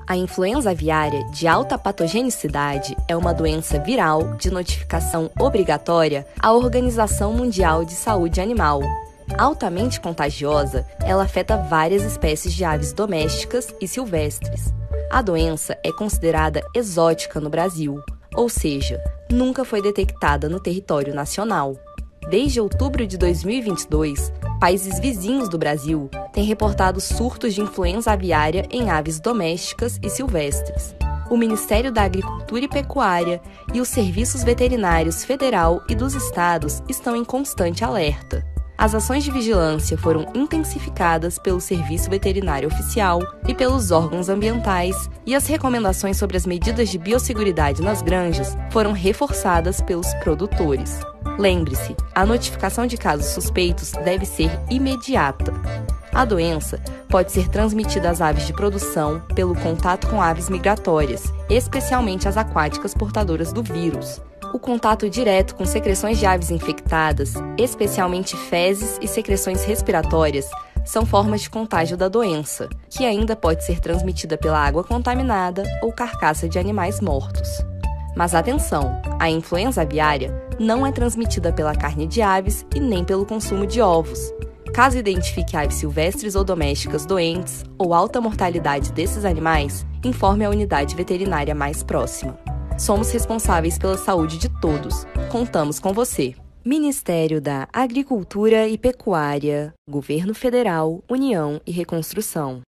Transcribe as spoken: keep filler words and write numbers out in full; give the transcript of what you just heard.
A influenza aviária de alta patogenicidade é uma doença viral de notificação obrigatória à Organização Mundial de Saúde Animal. Altamente contagiosa, ela afeta várias espécies de aves domésticas e silvestres. A doença é considerada exótica no Brasil, ou seja, nunca foi detectada no território nacional. Desde outubro de dois mil e vinte e dois, países vizinhos do Brasil têm reportado surtos de influenza aviária em aves domésticas e silvestres. O Ministério da Agricultura e Pecuária e os serviços veterinários federal e dos estados estão em constante alerta. As ações de vigilância foram intensificadas pelo Serviço Veterinário Oficial e pelos órgãos ambientais, e as recomendações sobre as medidas de biosseguridade nas granjas foram reforçadas pelos produtores. Lembre-se, a notificação de casos suspeitos deve ser imediata. A doença pode ser transmitida às aves de produção pelo contato com aves migratórias, especialmente as aquáticas portadoras do vírus. O contato direto com secreções de aves infectadas, especialmente fezes e secreções respiratórias, são formas de contágio da doença, que ainda pode ser transmitida pela água contaminada ou carcaça de animais mortos. Mas atenção, a influenza aviária não é transmitida pela carne de aves e nem pelo consumo de ovos. Caso identifique aves silvestres ou domésticas doentes ou alta mortalidade desses animais, informe a unidade veterinária mais próxima. Somos responsáveis pela saúde de todos. Contamos com você. Ministério da Agricultura e Pecuária, Governo Federal, União e Reconstrução.